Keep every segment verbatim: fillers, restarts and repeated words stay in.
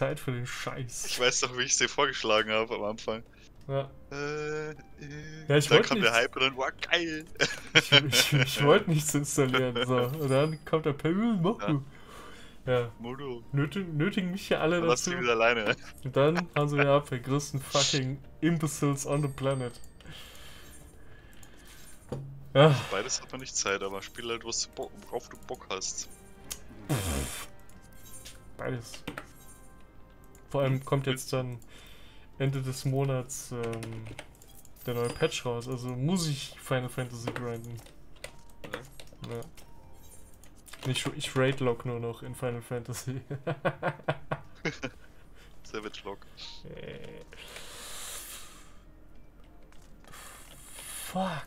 Zeit für den Scheiß. Ich weiß doch, wie ich es dir vorgeschlagen habe am Anfang. Ja. Äh, äh, Ja, ich dann wollte kam nichts. der Hype und dann, wow, geil. Ich, ich, ich wollte nichts installieren. So. Und dann kommt der Pebble, mach Ja. du. Ja. Modo. Nötigen, nötigen mich ja alle Dann lass dazu. dich wieder alleine. Und dann haben sie mir ab, die größten fucking Imbeciles on the planet. Ja. Beides hat man nicht Zeit, aber spiel halt, was du Bo worauf du Bock hast. Beides. Vor allem kommt jetzt dann Ende des Monats ähm, der neue Patch raus, also muss ich Final Fantasy grinden. Ja. Ich, ich Raid-Log nur noch in Final Fantasy. Savage Log. Äh. Fuck.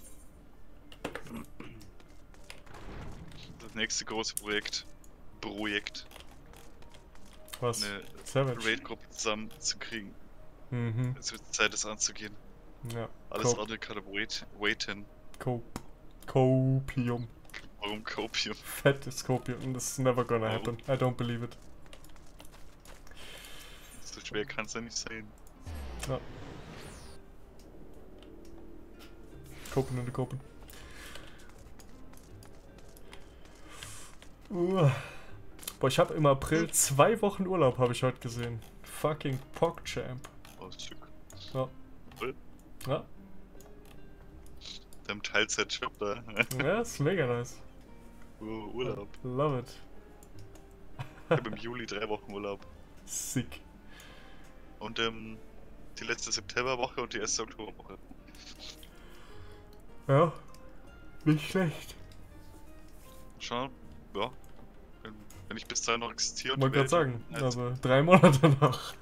Das nächste große Projekt. Projekt. Was? Eine Savage. Raid-Gruppe zusammen zu kriegen. Mhm. Es wird Zeit, das anzugehen. Ja. Alles Cope. andere kann wait, waiten. Cope. Copium. Warum Copium? Fettes Copium. This is never gonna Warum? happen. I don't believe it. So schwer kann es ja nicht sein. Ja. Copen und Copen. Uh. Boah, ich habe im April zwei Wochen Urlaub, habe ich heute gesehen. Fucking PogChamp. Oh, Stück. Ja. Cool. Ja. Deinem Teilzeitjob da. Ja, ist mega nice. Oh, Urlaub. Love it. Ich habe im Juli drei Wochen Urlaub. Sick. Und ähm, die letzte Septemberwoche und die erste Oktoberwoche. Ja. Nicht schlecht. Schon, ja. Wenn, wenn ich bis dahin noch existiere und Wollte die gerade Welt- sagen, also drei Monate noch.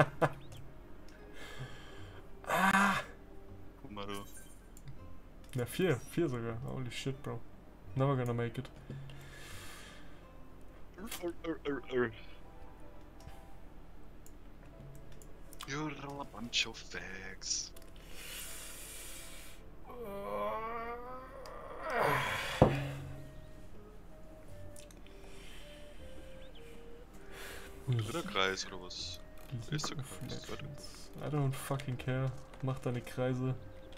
Guck mal, du. Ja, vier. Vier sogar. Holy shit, bro. Never gonna make it. You're a bunch of fags. Dritter Kreis oder was? Ist der Kreis, warte. I don't fucking care. Mach deine Kreise.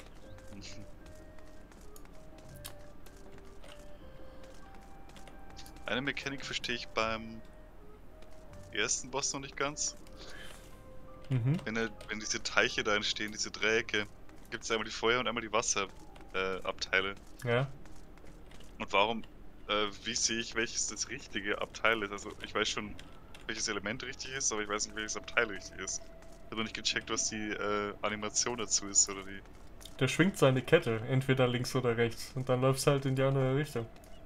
Eine Mechanik verstehe ich beim ersten Boss noch nicht ganz. Mhm. Wenn, er, wenn diese Teiche da entstehen, diese Dreiecke, gibt es einmal die Feuer- und einmal die Wasserabteile. Äh, Abteile. Ja. Und warum, äh, wie sehe ich, welches das richtige Abteil ist? Also ich weiß schon, welches Element richtig ist, aber ich weiß nicht, welches Abteil richtig ist. Ich habe noch nicht gecheckt, was die äh, Animation dazu ist, oder die... Der schwingt seine Kette, entweder links oder rechts. Und dann läufst halt in die andere Richtung.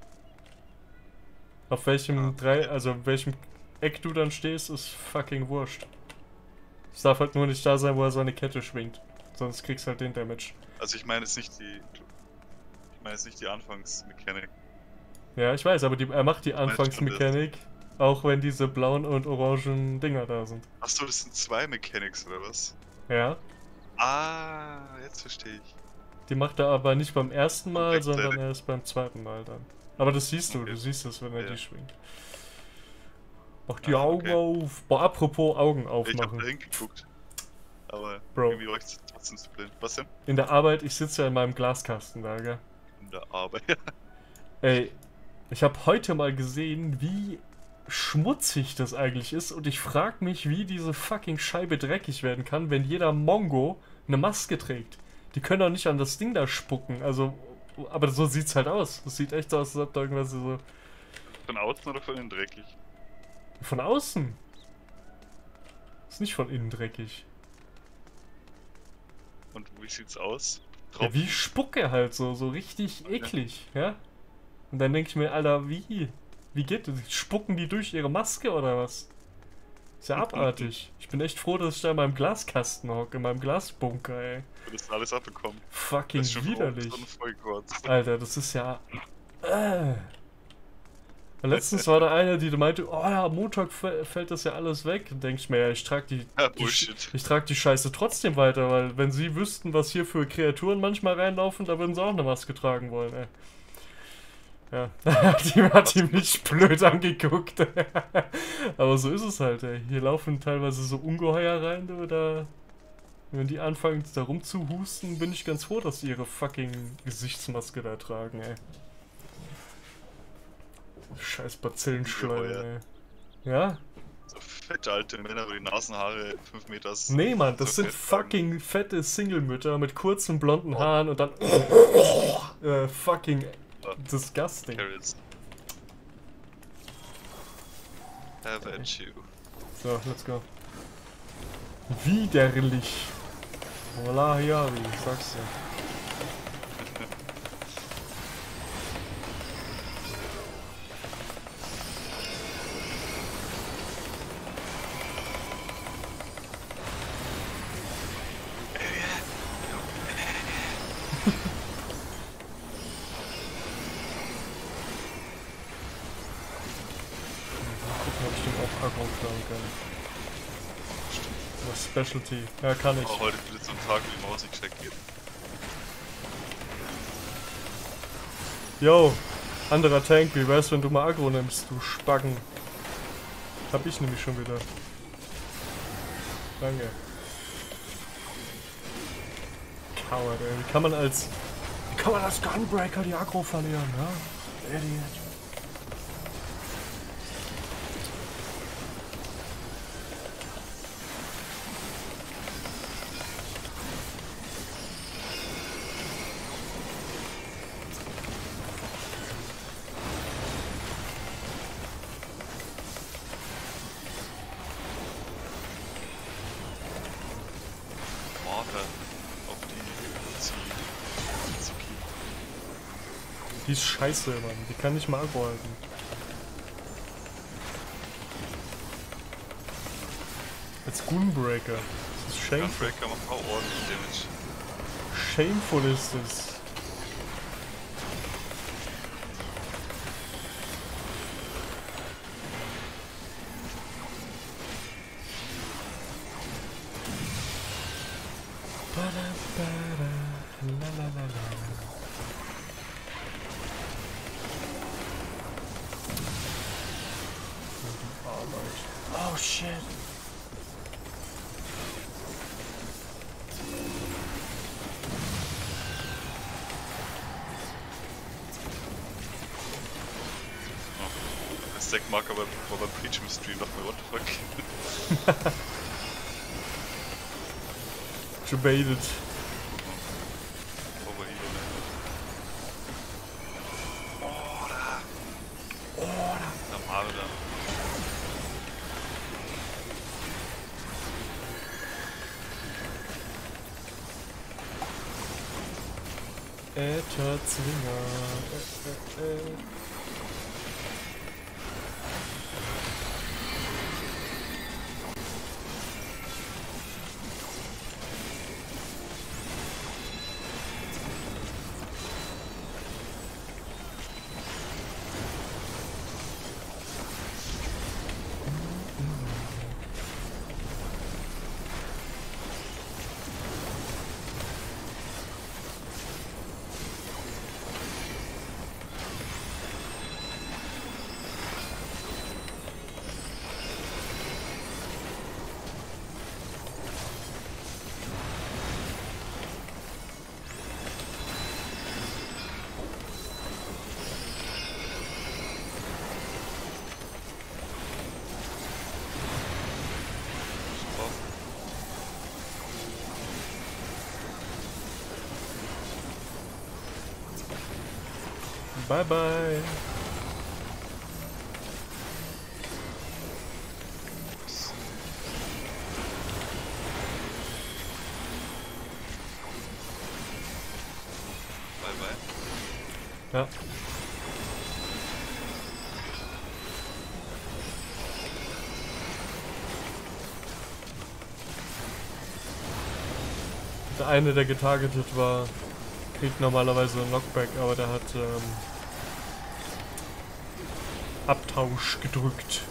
Auf welchem Ah, drei, also auf welchem Eck du dann stehst, ist fucking wurscht. Es darf halt nur nicht da sein, wo er seine Kette schwingt. Sonst kriegst du halt den Damage. Also ich meine jetzt nicht die... Ich meine jetzt nicht die Anfangsmechanik. Ja, ich weiß, aber die, er macht die meine, Anfangsmechanik, auch wenn diese blauen und orangen Dinger da sind. Achso, das sind zwei Mechanics, oder was? Ja, Ah, jetzt verstehe ich. die macht er aber nicht beim ersten Mal, Komplett sondern selber. erst beim zweiten Mal dann. Aber das siehst du, Okay. du siehst es, wenn er Ja. die schwingt. Mach die Ah, Augen okay. auf. Boah, apropos Augen Ich hab aufmachen. da hingeguckt. Aber Bro. irgendwie war ich trotzdem zu blind. Was denn? In der Arbeit, ich sitze ja in meinem Glaskasten da, gell? In der Arbeit. Ey, ich habe heute mal gesehen, wie schmutzig das eigentlich ist und ich frag mich, wie diese fucking Scheibe dreckig werden kann, wenn jeder Mongo eine Maske trägt. Die können doch nicht an das Ding da spucken, also, aber so sieht's halt aus. Das sieht echt aus, als ob da irgendwas so... Von außen oder von innen dreckig? Von außen. Ist nicht von innen dreckig. Und wie sieht's aus? Ja, wie Spucke halt so, so richtig eklig, ja? Und dann denke ich mir, Alter, wie? Wie geht das? Spucken die durch ihre Maske oder was? Ist ja abartig. Ich bin echt froh, dass ich da in meinem Glaskasten hocke, in meinem Glasbunker, ey. Du hast alles abbekommen. Fucking Das ist schon widerlich. voll gekotzt. Alter, das ist ja... Äh. Letztens war da einer, die meinte, oh ja, am Montag f- fällt das ja alles weg. Und denke ich mir, ja, ich trage die, Ja, die, Bullshit. ich trag die Scheiße trotzdem weiter, weil wenn sie wüssten, was hier für Kreaturen manchmal reinlaufen, da würden sie auch eine Maske tragen wollen, ey. Ja, die hat ihm nicht blöd angeguckt. Aber so ist es halt, ey. Hier laufen teilweise so Ungeheuer rein, oder wenn die anfangen da rumzuhusten, bin ich ganz froh, dass sie ihre fucking Gesichtsmaske da tragen, ey. Scheiß Bazillenschleim, ey. Ja? So fette alte Männer, wo die Nasenhaare fünf Meter sind. Nee, Mann, das so sind fett fucking fette Single-Mütter mit kurzen blonden Haaren und dann äh, fucking Ja. disgusting. Carrots. Have at you. So, let's go. Widerlich. Voila, ja, wie sagst du? Gucken, ob ich den auch Aggro klauen kann. Das Specialty. Ja, kann ich. Oh, heute wird so ein Tag, wie die Maus nicht check geht. Yo, anderer Tank, wie wär's, wenn du mal Aggro nimmst, du Spacken? Hab ich nämlich schon wieder. Danke. Coward, ey. Wie kann man als... Wie kann man als Gunbreaker die Aggro verlieren, ja? Idiot. Marker auf die Suzuki. Die ist scheiße, Mann. Die kann nicht mal Aggro halten. Als Gunbreaker. Das ist shameful. Gunbreaker macht auch ordentlich Damage. Shameful ist es. Oh shit. Der Stackmarker war beim Preach im Stream noch mal what the fuck. Debated. Overheal, ne? Oh, da. Oh, da. Da Mare da. Äther Zwinger. Äh, äh, äh. Bye bye. Bye bye. Ja. Der eine, der getargetet war, kriegt normalerweise einen Knockback, aber der hat ähm, Abtausch gedrückt.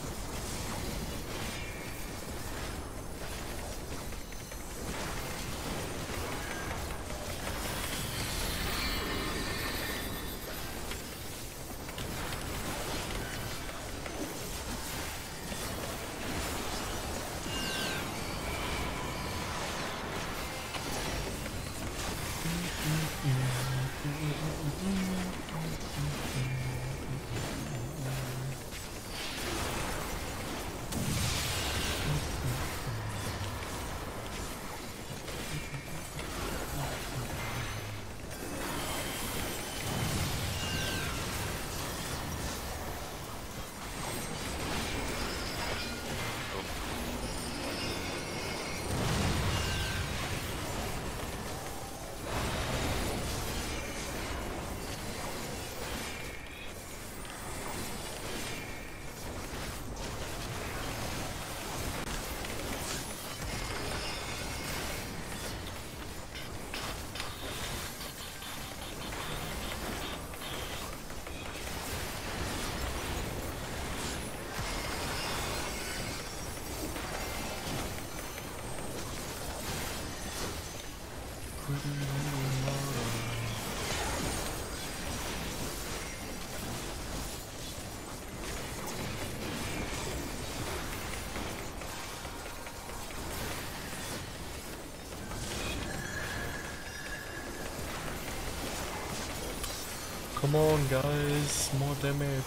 Come on, guys, more damage.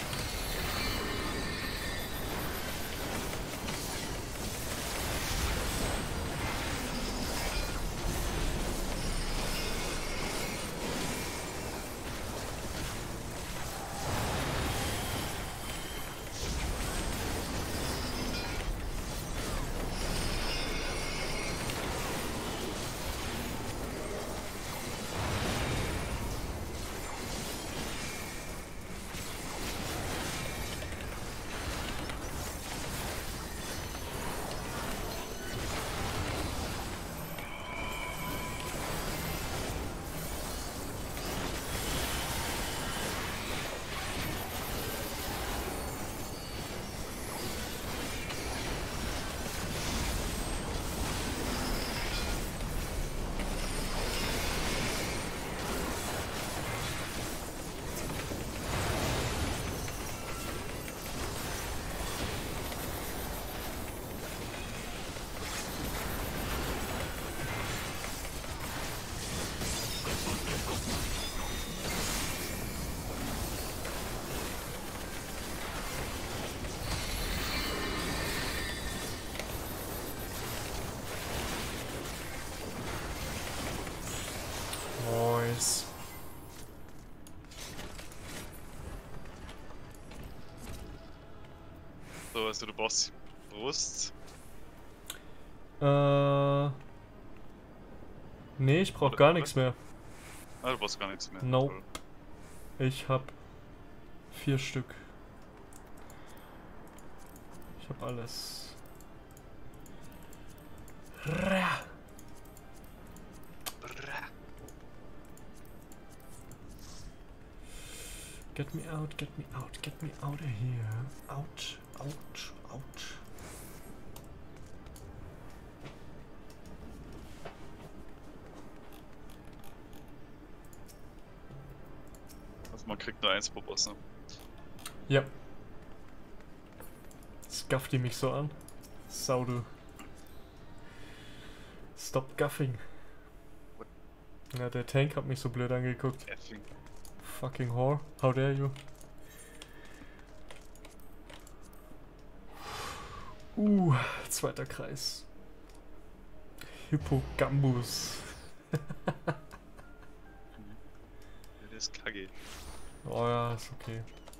Nice. So, also du brauchst die Brust. Äh. Nee, ich brauch Oder- gar oder? nichts mehr. Ah, du brauchst gar nichts mehr. Nope. Toll. Ich hab vier Stück. Ich hab alles. Ra. Brrrr. Get me out, get me out, get me out of here. Out, out, out. Also man kriegt nur eins pro Boss, ne? Ja. Jetzt gafft die mich so an. Sau du. Stop guffing. Ja, der Tank hat mich so blöd angeguckt. Effing. Fucking whore. How dare you? Uh, zweiter Kreis. Hippogambus. Ja, der ist kacke. Oh ja, ist okay.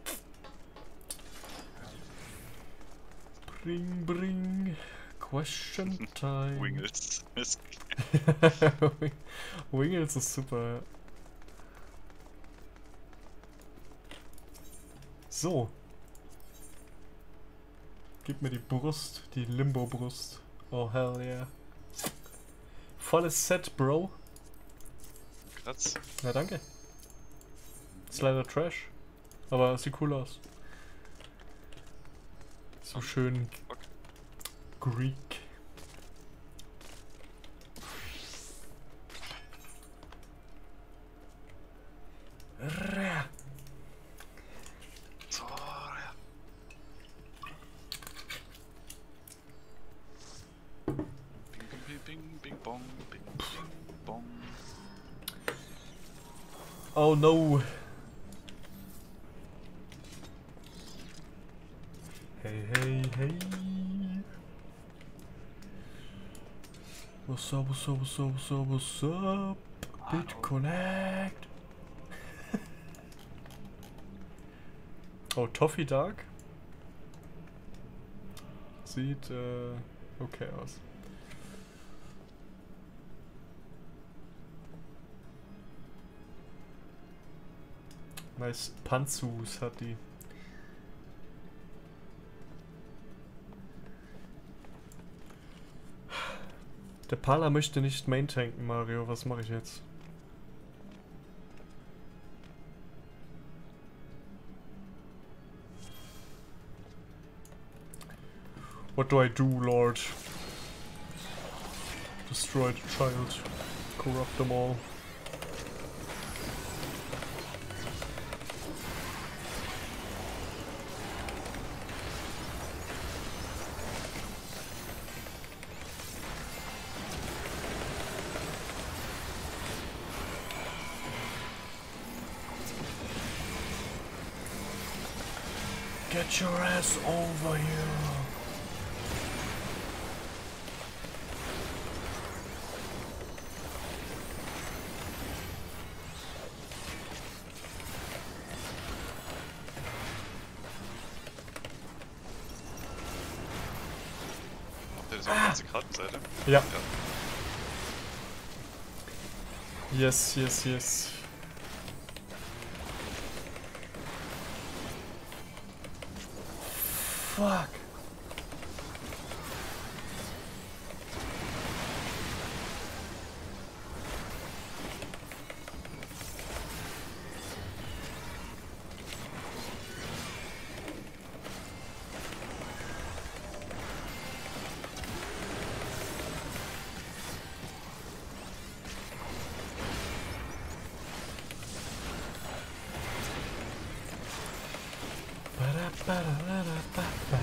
Bring, bring. Question time. Wingles. Ist Wingles ist super. Ja. So. Gib mir die Brust, die Limbo-Brust. Oh hell yeah. Volles Set, Bro. Kratz. Na danke. Ist leider Trash. Aber sieht cool aus. So schön Fuck. Greek. Ra. So, ja. Bing, bing, bing, bing, bong, bing, bing, bong. Oh no. Hey, hey, hey. What's up, what's up, what's up, what's up, what's up? BitConnect. Oh, Toffee Dark. Sieht äh, okay aus. Nice Panzus hat die. Der Pala möchte nicht Main tanken, Mario. Was mache ich jetzt? What do I do, Lord? Destroy the child. corrupt them all. Get your ass over here! Das ist auch eine ganze Kartenseite. Ja. Ja. Yes, yes, yes. Fuck. Ba-da-ba-da-da-da-ba-ba.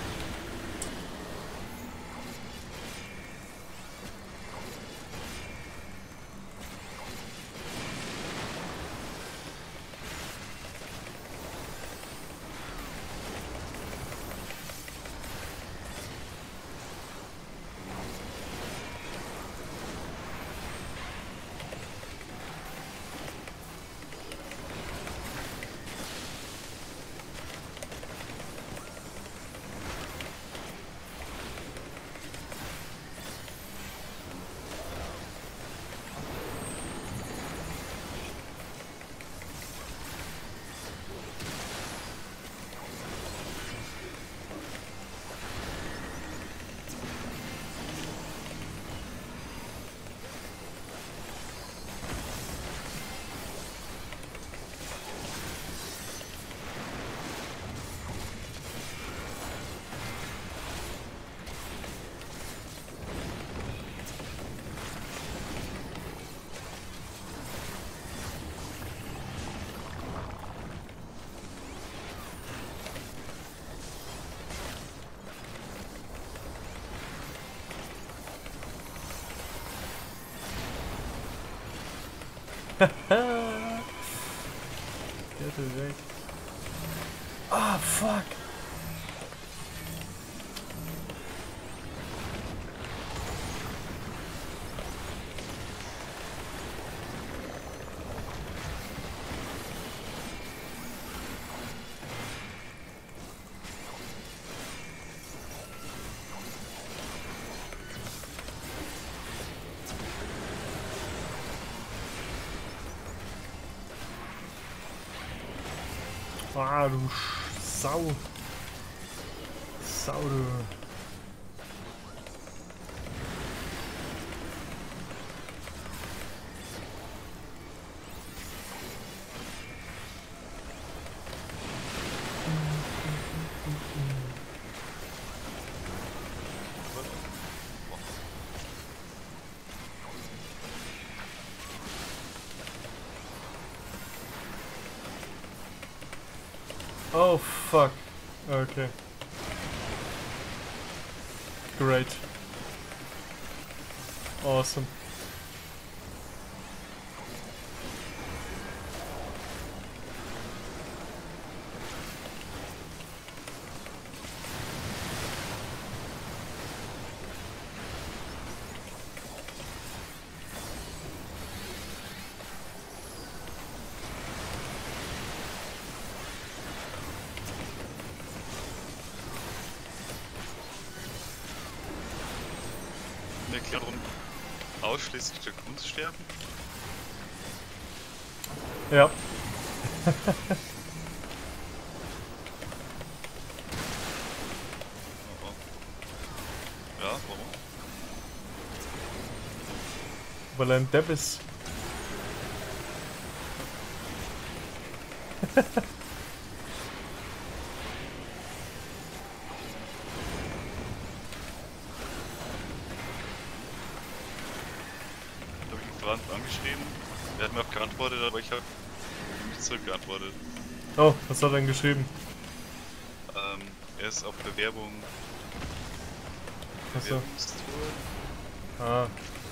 Get it weg. Ah, fuck. Ah, du Sau. Sau, du. Oh fuck. Okay. Great. Awesome. Eine Erklärung ausschließlich der Kunststerben? Ja. Oh, oh. Ja, warum? Weil er ein Depp ist. Rand angeschrieben. Er hat mir auch geantwortet, aber ich habe nicht zurückgeantwortet. Oh, was hat er denn geschrieben? Ähm, er ist auf Bewerbung. Achso. Bewerbungstour. Ah.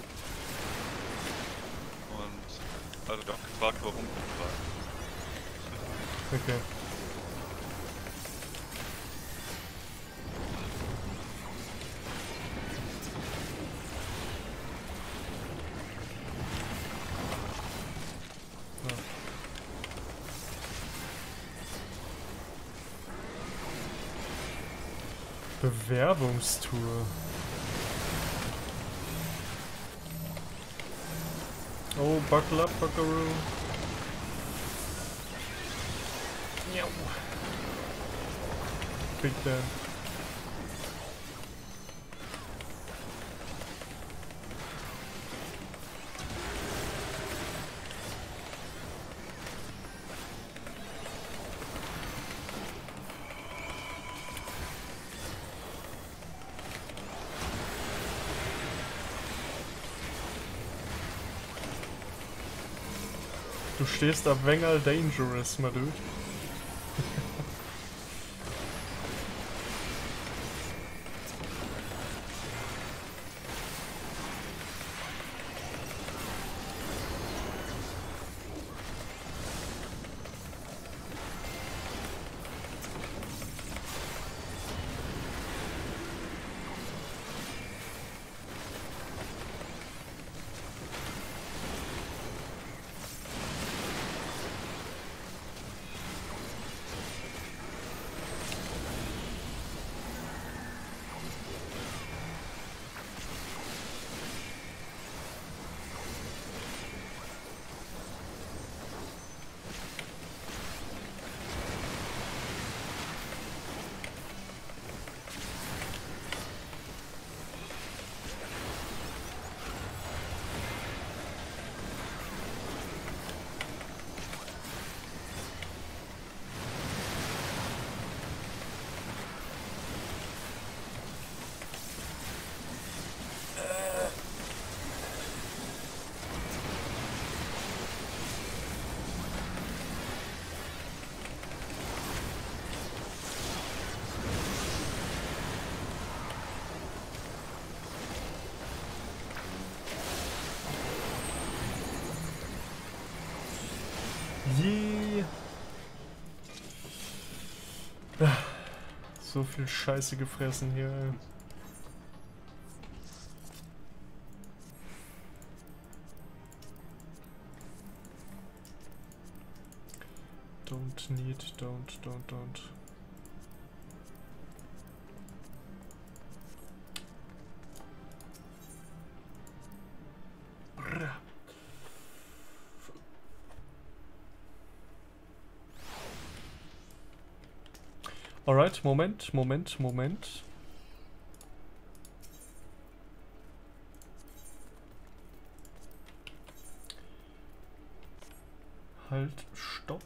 Und hat auch gefragt, warum gefragt. Okay. Bewerbungstour. Oh, buckle up, buckaroo. Big Dan. Du stehst ab Wenger Dangerous, my dude. Je. So viel Scheiße gefressen hier, ey. Don't need, don't, don't, don't. Alright, Moment, Moment, Moment. Halt, stopp.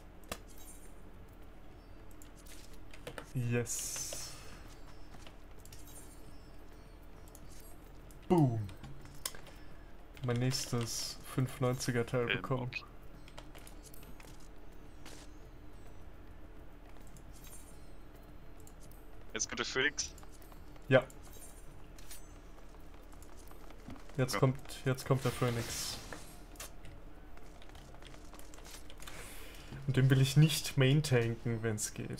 Yes. Boom. Mein nächstes fünfundneunziger Teil Ähm, bekommen. okay. Jetzt kommt der Phoenix. Ja. Jetzt Ja. kommt, jetzt kommt der Phoenix. Und den will ich nicht main tanken, wenn es geht.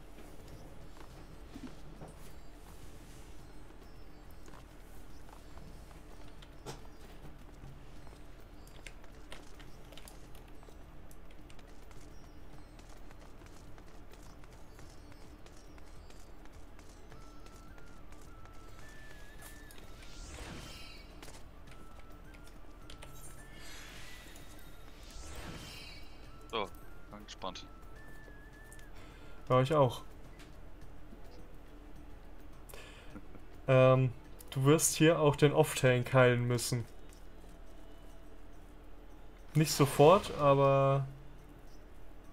So, bin gespannt. Ja, ich auch. Ähm, du wirst hier auch den Off-Tank heilen müssen. Nicht sofort, aber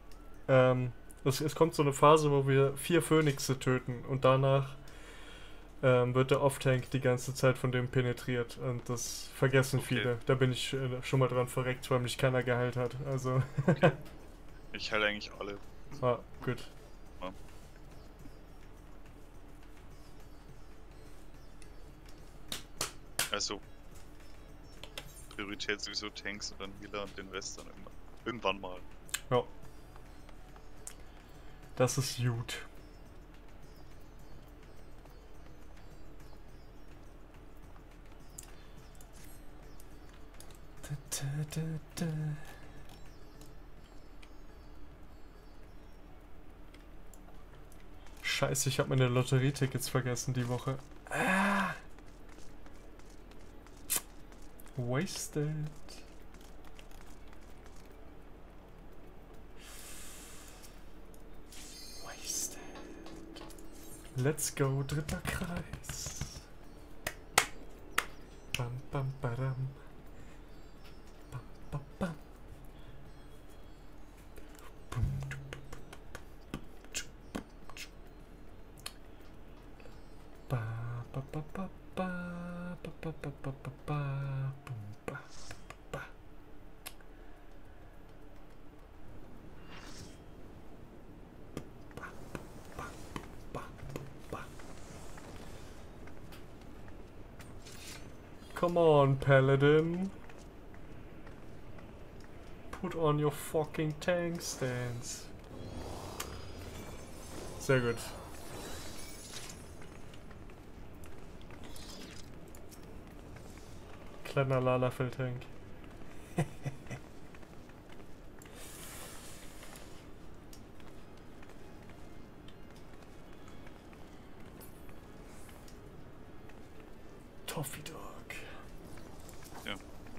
ähm, es, es kommt so eine Phase, wo wir vier Phönixe töten und danach ähm, wird der Off-Tank die ganze Zeit von dem penetriert. Und das vergessen Okay. viele. Da bin ich äh, schon mal dran verreckt, weil mich keiner geheilt hat. Also, Okay. Ich heile eigentlich alle. ah, gut. Ja. Also, Priorität sowieso Tanks und dann Healer und den Rest dann irgendwann, irgendwann mal. Ja. Das ist gut. Da, da, da, da. Scheiße, ich habe meine Lotterietickets vergessen die Woche. Ah. Wasted. Wasted. Let's go, dritter Kreis. Bam, bam, badam. Bam, bam, bam. Bum, du, bu, bu, bu, bu, bu, bu. Ba, ba, ba, ba, ba, ba, ba, ba, ba, ba, ba, bum, ba, ba. Ba, ba, ba, ba. Come on, Paladin. Put on your fucking tank stance. Sehr gut. Kleiner Lalafell-Tank. Toffee Dog. Ja.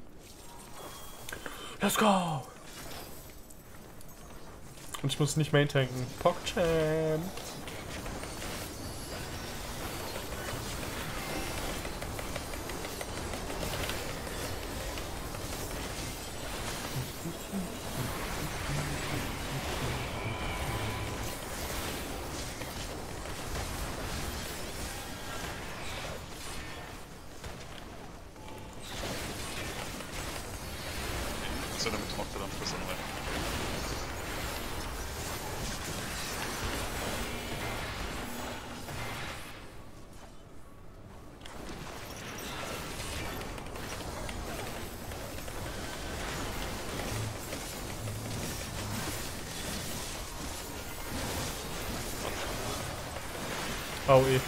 Let's go! Und ich muss nicht main tanken. PogChamp! So, damit macht er dann Fuß an rein. Au eh.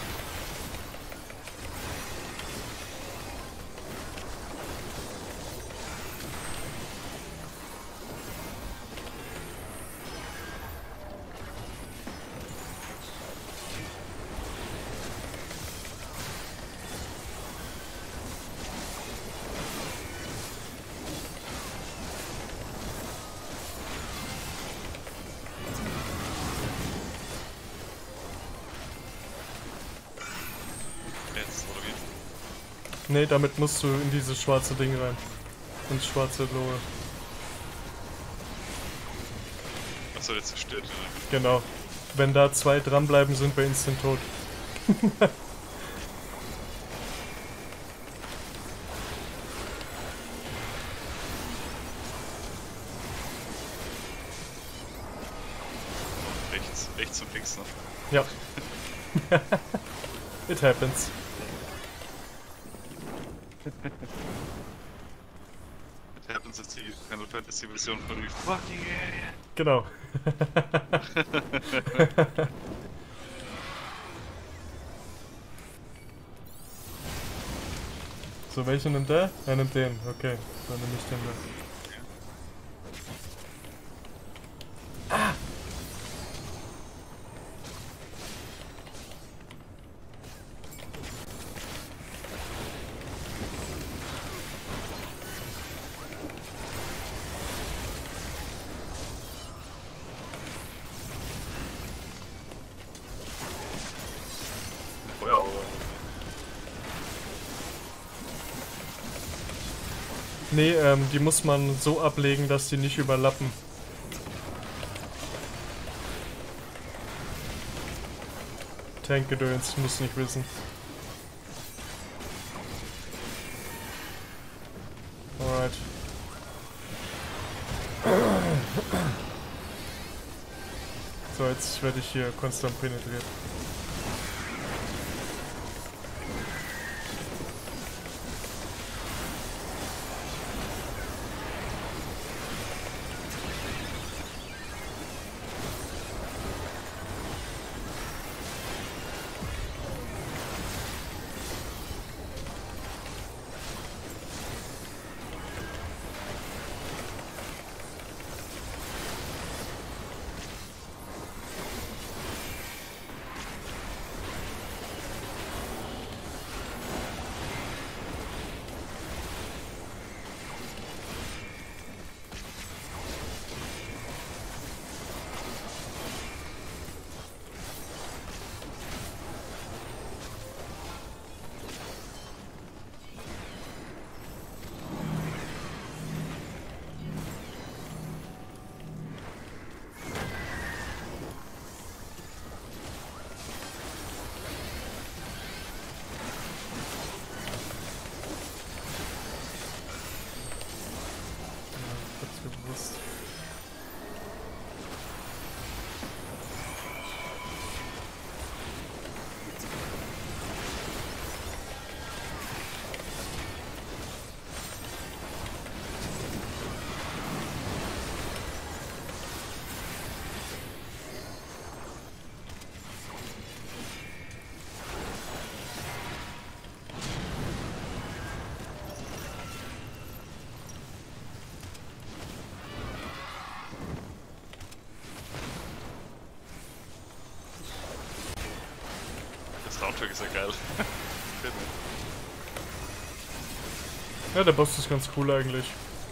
Jetzt, oder wie? Nee, damit musst du in dieses schwarze Ding rein. Ins schwarze Lohe. Achso, der zerstört, ne? Genau. Wenn da zwei dranbleiben, sind wir instant tot. Rechts, rechts und links noch. Ja. It happens. It happens ist die Final Fantasy Version von We Fucking Alien. Genau. So, welchen nimmt der? Er nimmt den. Okay, dann nehme ich den da. Feuer. Nee, ähm, die muss man so ablegen, dass die nicht überlappen. Tankgedöns, muss nicht wissen. So, jetzt werde ich hier konstant penetriert. Bewusst. Das Soundtrack ist ja geil. Ja, der Boss ist ganz cool eigentlich.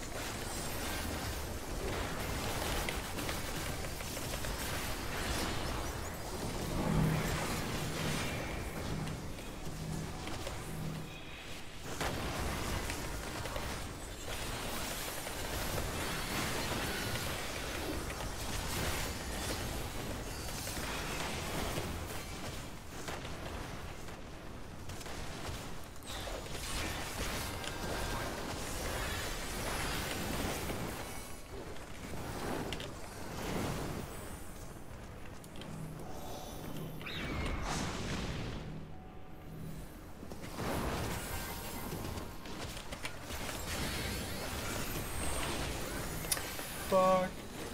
Fuck.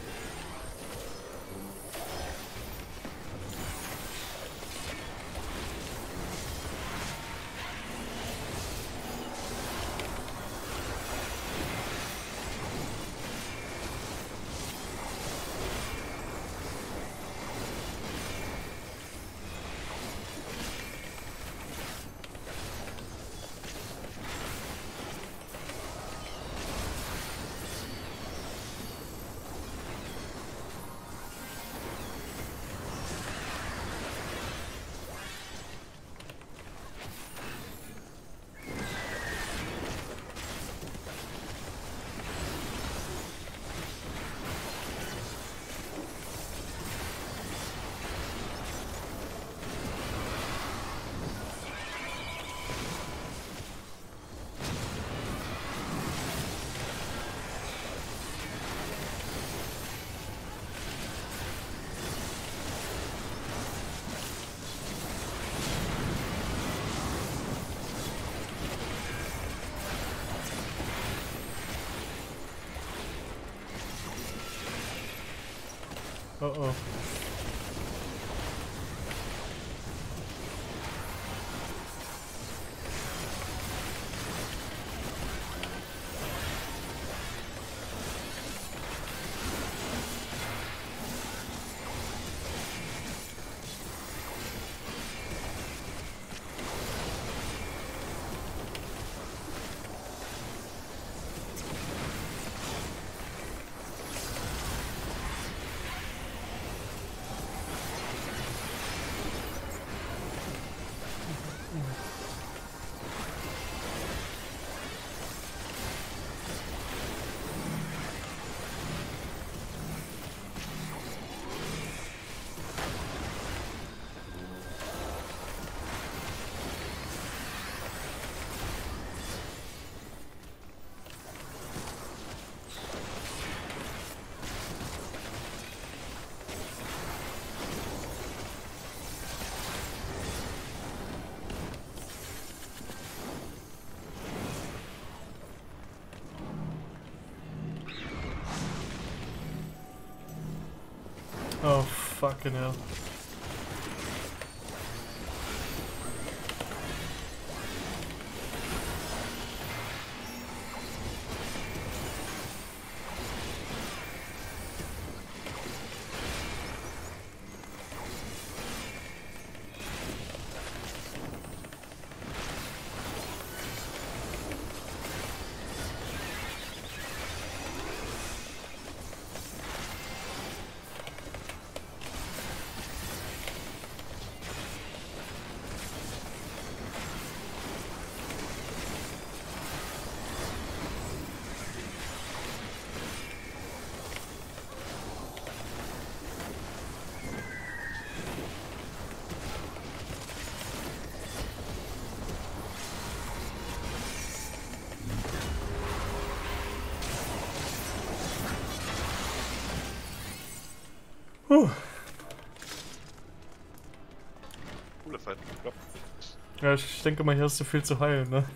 Oh oh. Oh, fucking hell. Puh. Cooler Fight. Ja. Ja, ich denke mal, hier hast du viel zu heilen, ne?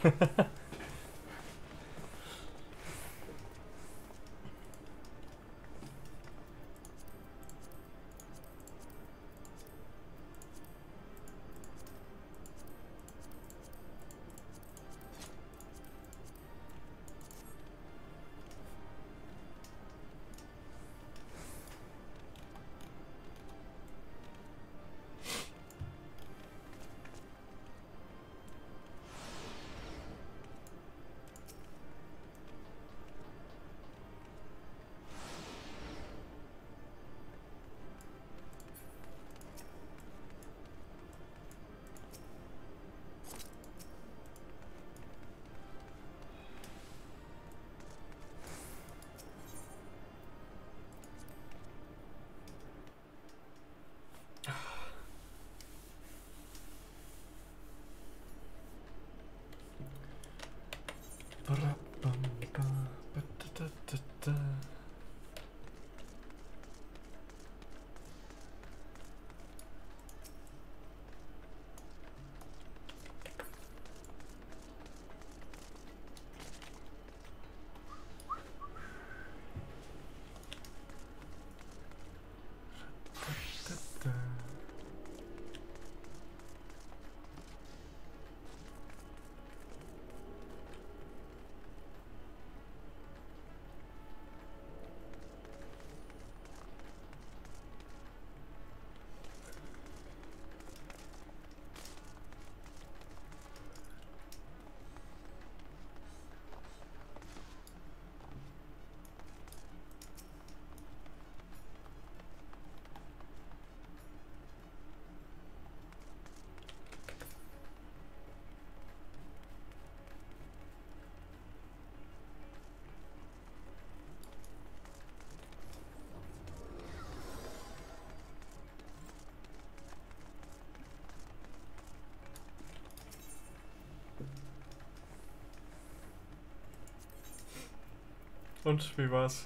Und wie war's?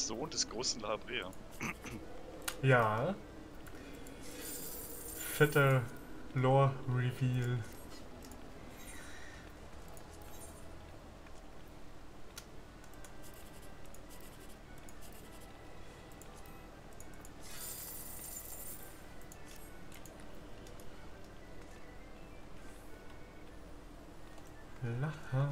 Sohn des großen Labrea. Ja. Fetter Lore-Reveal. Labrea.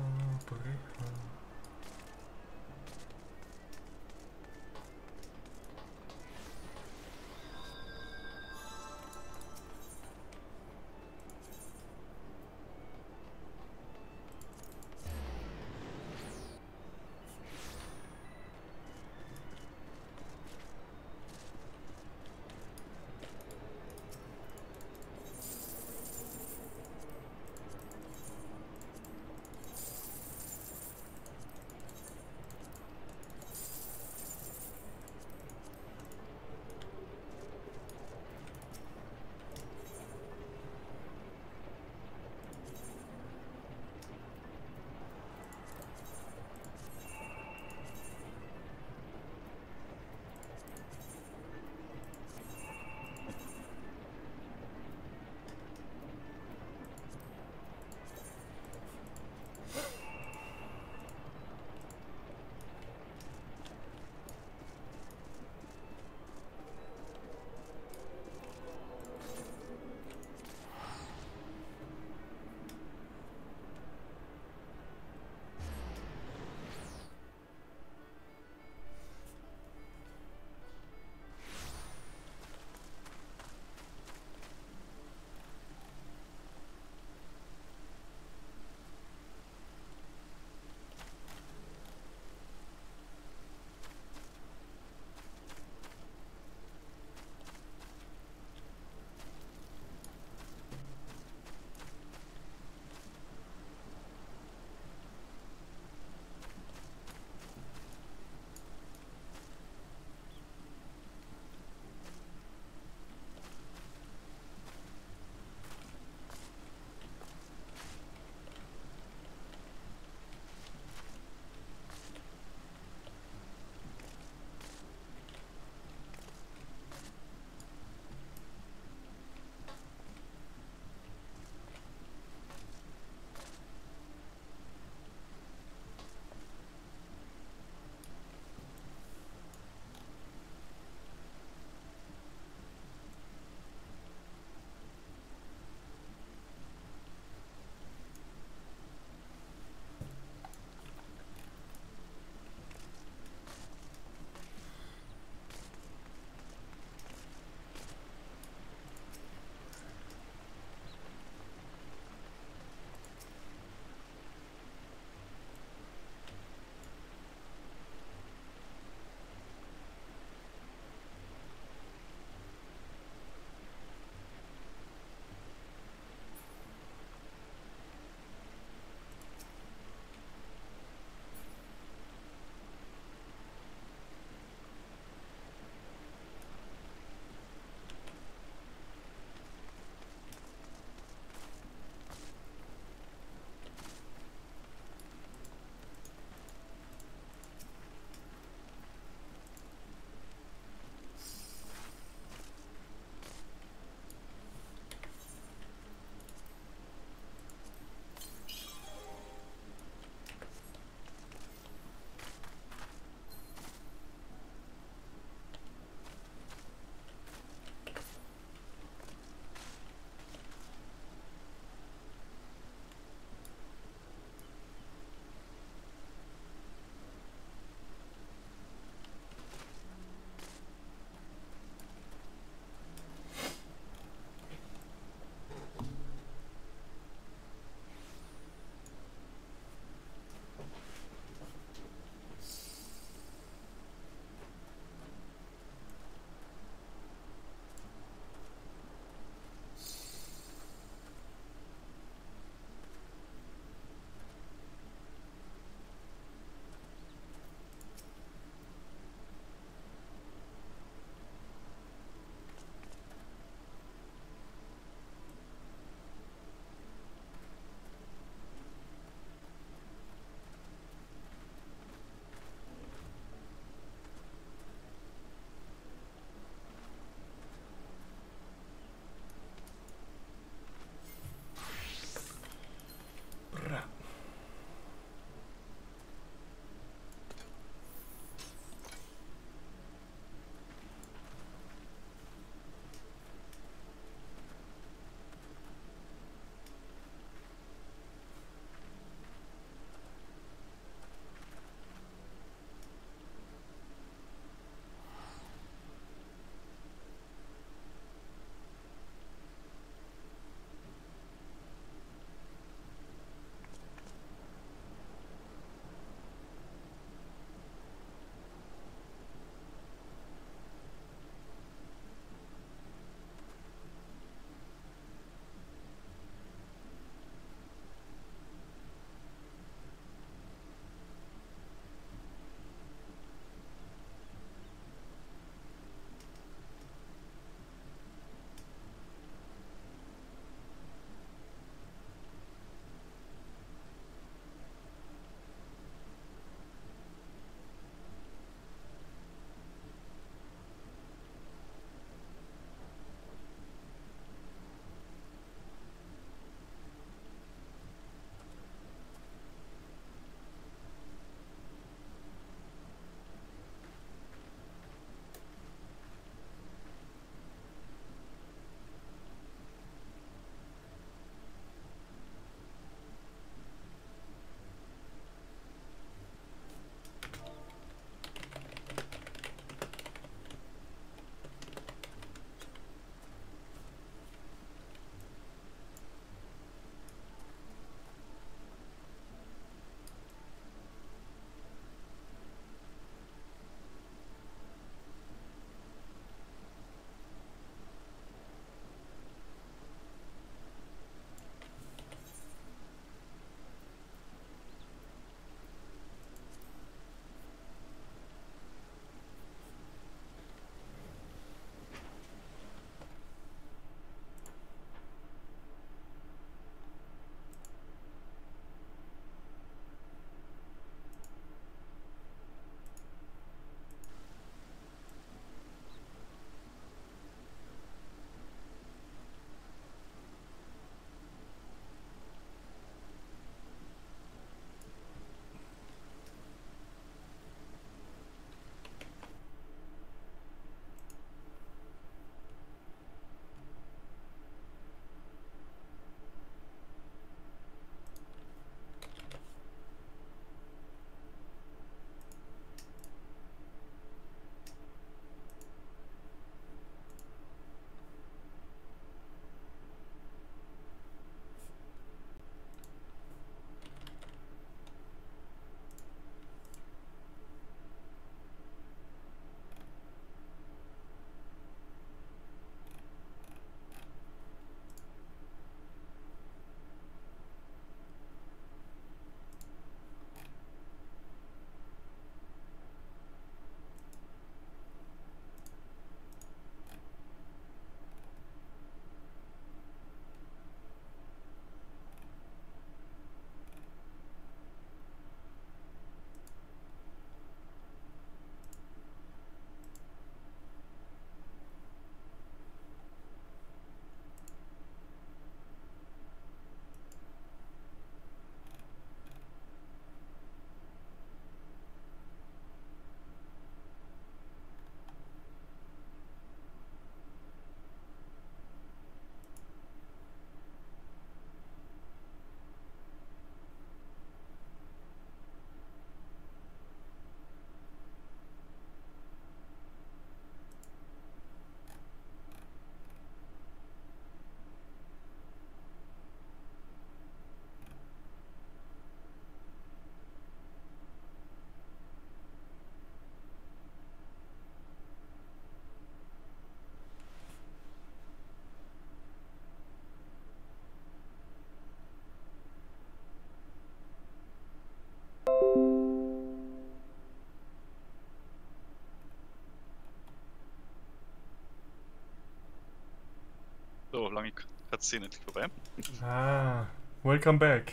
lange Cutscene endlich vorbei. Ah, welcome back.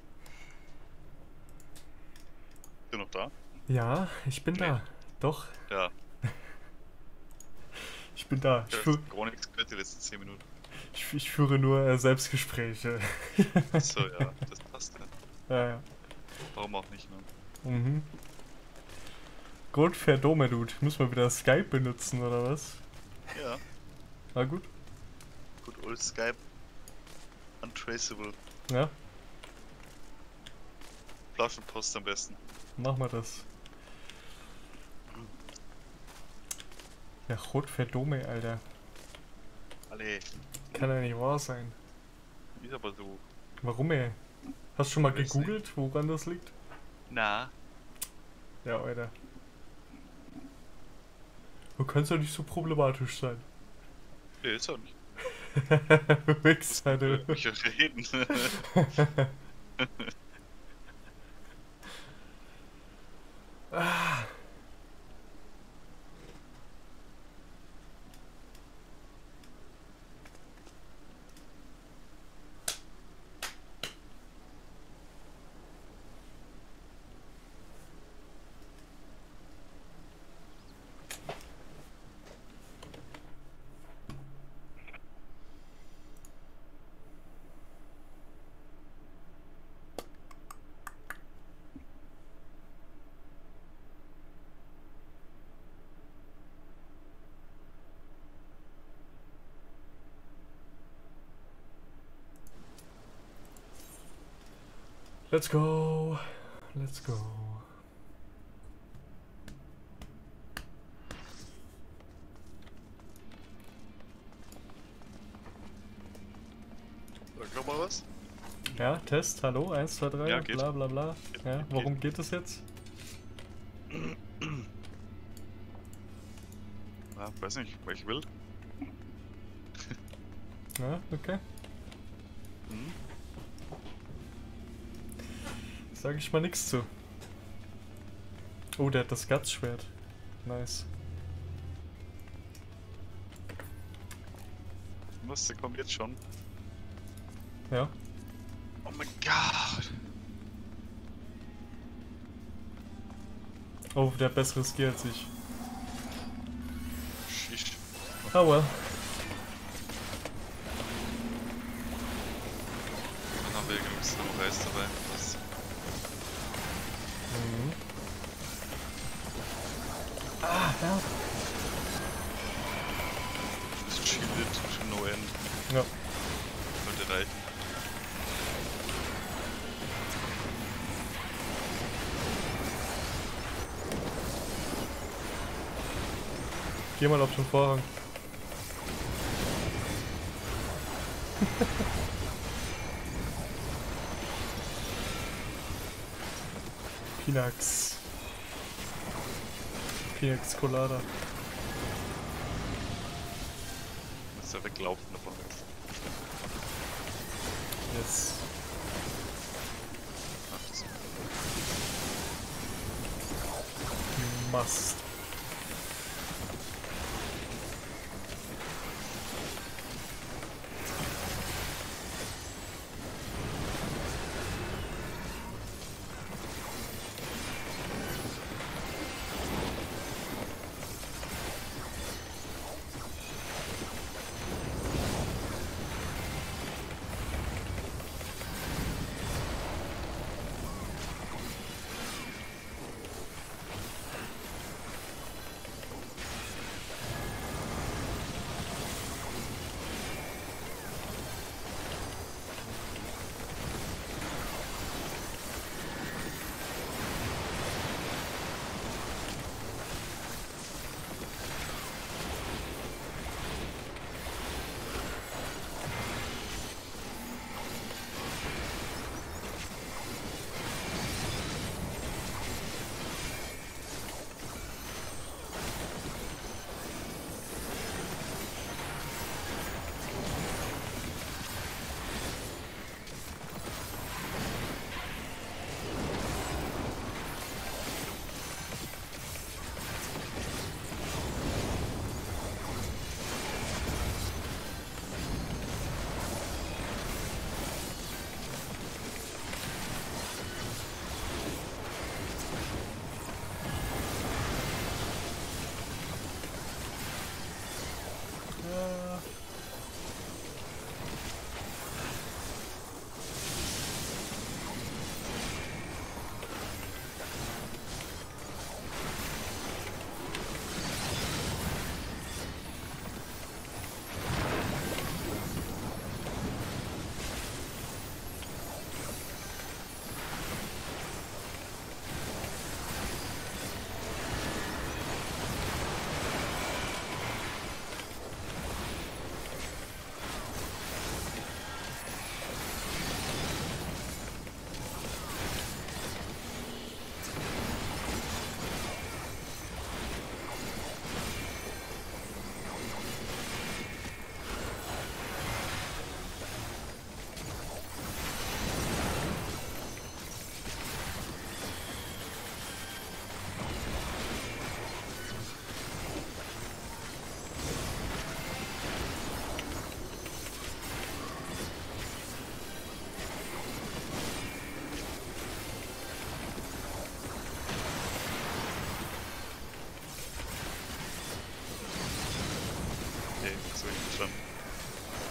Bist du noch da? Ja, ich bin Nee. da. Doch, Ja. ich bin da. Ich, Ich führ, habe gar nichts gehört die letzten zehn Minuten. ich, ich führe nur äh, Selbstgespräche. Achso, ja, das passt ja. Ja, ja. Warum auch nicht, ne? Mhm. Gold Verdome, Dude. Müssen wir wieder Skype benutzen, oder was? Ja, Na gut. gut, old Skype. Untraceable. Ja, Flaschenpost am besten. machen wir das. Ja, Gold Verdome, Alter. Alle, Kann ja nicht wahr sein. ist aber so. Warum, ey? Hast du schon mal Weiß nicht. gegoogelt, woran das liegt? Na, Ja, Alter. Du kannst doch nicht so problematisch sein. nee, ist auch nicht. Wichser, du. Ich reden. Ah. Let's go. Let's go. Sag noch mal was? Ja, Test, hallo, eins, zwei, drei, Ja, geht. bla bla bla. Geht, Ja, geht, worum geht es jetzt? Ja, weiß nicht, weil ich will. Ja, okay. Mhm. Sag ich mal nichts zu. Oh, der hat das Guts-Schwert. Nice. Was, der kommt jetzt schon? Ja. Oh mein Gott! Oh, der hat besseres Skill als ich. Schisch. Oh well. Dann haben wir genug Samurais dabei. Was? Mhm. Ah, ja. Das Shield schon no end. Ja. Sollte reichen. Geh mal auf den Vorhang. Pinax. Pinax Colada. Muss ja weglaufen davon jetzt. Yes. Ach, das Must.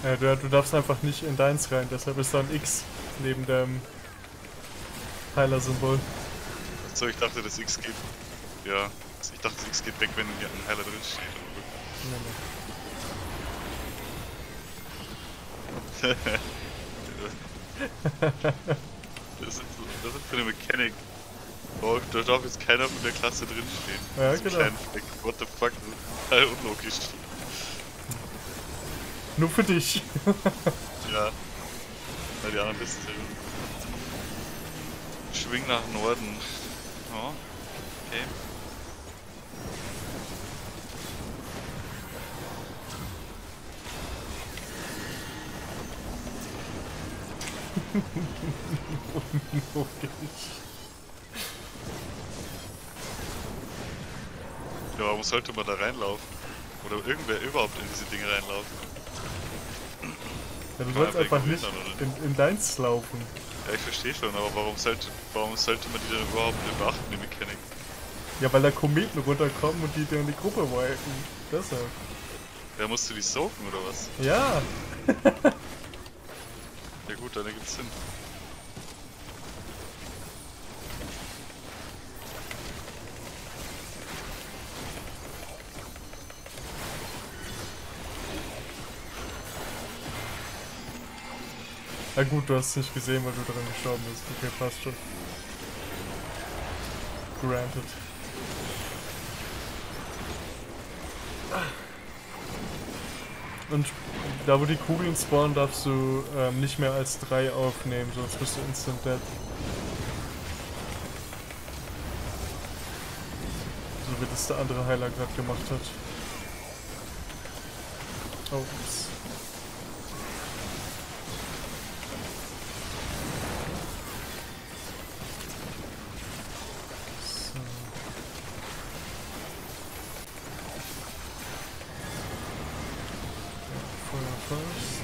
Ja, du, du darfst einfach nicht in deins rein, deshalb ist da ein X neben dem Heiler-Symbol. So, ich dachte, das X geht. Ja, ich dachte, das X geht weg, wenn hier ein Heiler drin steht. Nee, nee. das, ist so, das ist so eine Mechanik. Oh, da darf jetzt keiner von der Klasse drin stehen. Ja, so genau. Kleinen Fleck. What the fuck, das ist total unlogisch. Nur für dich. Ja. Na, die anderen wissen es ja. Schwing nach Norden. Oh, okay. Unlogisch. Ja, warum sollte man da reinlaufen? Oder irgendwer überhaupt in diese Dinge reinlaufen? Ja, du Kann sollst man einfach wegen nicht Wildern, oder? in, in deins laufen. Ja, ich verstehe schon, aber warum sollte, warum sollte man die dann überhaupt nicht beachten, die Mechanik? Ja, weil da Kometen runterkommen und die dir in die Gruppe wipen. Deshalb. Ja, musst du die soaken oder was? Ja. Ja gut, dann ergibt's Sinn. Na gut, du hast es nicht gesehen, weil du daran gestorben bist. Okay, passt schon. Granted. Und da wo die Kugeln spawnen, darfst du ähm, nicht mehr als drei aufnehmen, sonst bist du instant dead. So wie das der andere Heiler gerade gemacht hat. Oh, ups. So. Ja, Feuer first.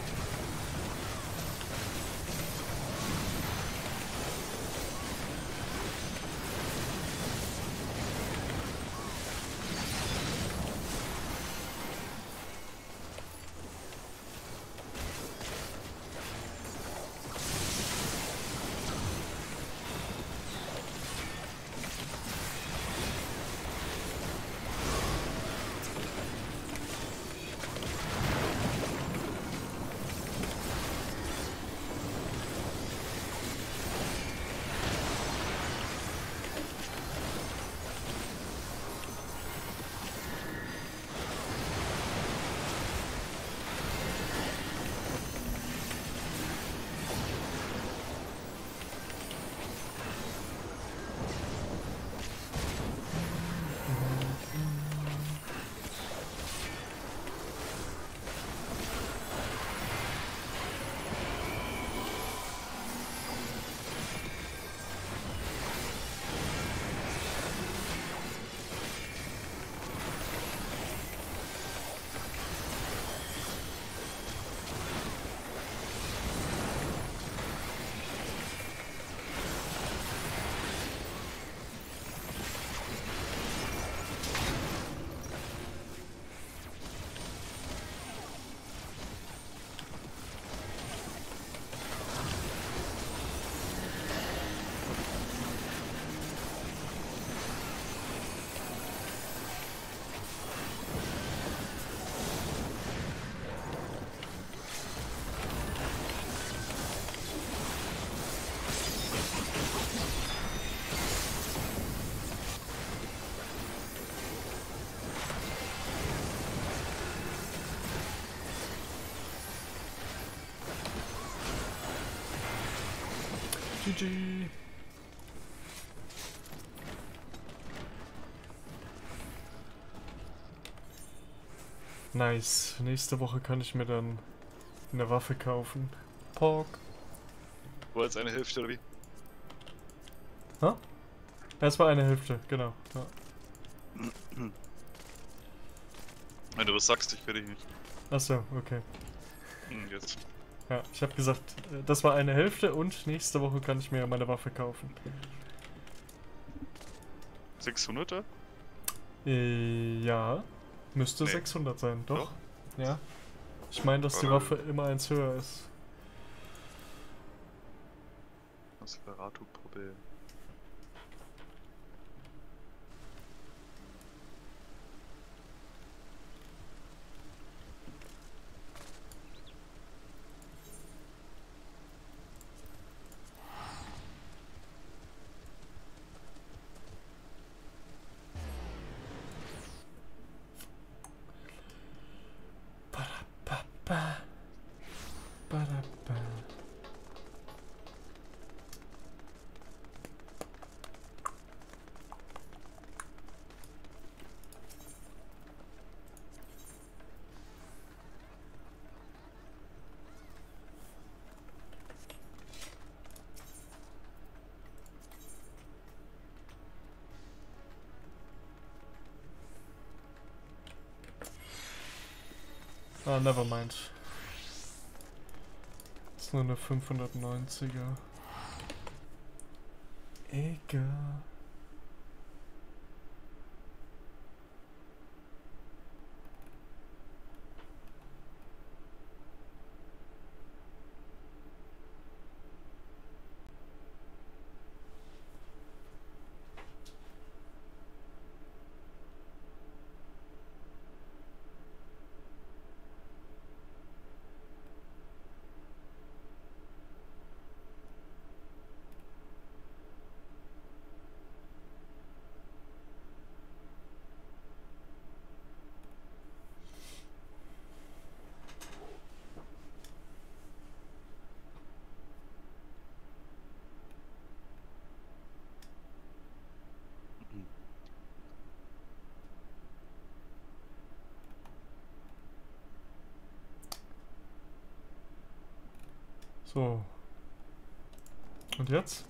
G G. Nice. Nächste Woche kann ich mir dann eine Waffe kaufen. Pork. War jetzt eine Hälfte oder wie? Ha? Es war eine Hälfte, genau. Ja. Wenn du was sagst, ich werde dich nicht. Achso, okay. Hm, jetzt. Ja, ich habe gesagt, äh, das war eine Hälfte und nächste Woche kann ich mir meine Waffe kaufen. sechshunderter? Äh, ja. Müsste Nee. sechshundert sein, doch? Doch. Ja. Ich meine, dass die Oder- Waffe immer eins höher ist. Nosferatu-Puppe. Ba-da-ba-ba. Ba-da-ba. Ah, never mind. Das ist nur eine fünfhundertneunziger. Egal. So. Und jetzt?